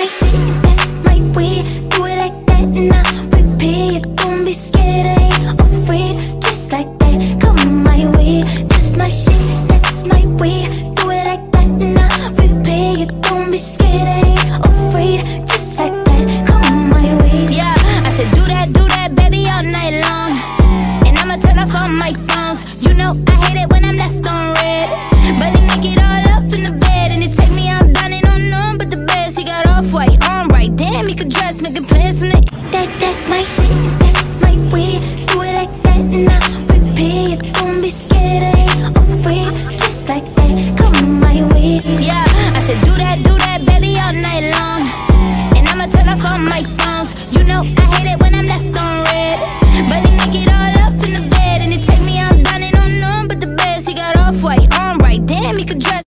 shit, that's my way. Do it like that and I repeat. Don't be scared, I ain't afraid. Just like that, come my way. That's my shit, that's my way. Do it like that and I repeat. Don't be scared, I ain't afraid. Just like that, come my way. Yeah, I said do that, baby, all night long. And I'ma turn off all my phones. You know I hate it when I'm left on red. But they make it all up in the bed. And it take me out dining on none but the best. He got off-white on right. Damn, he could dress, making plans from the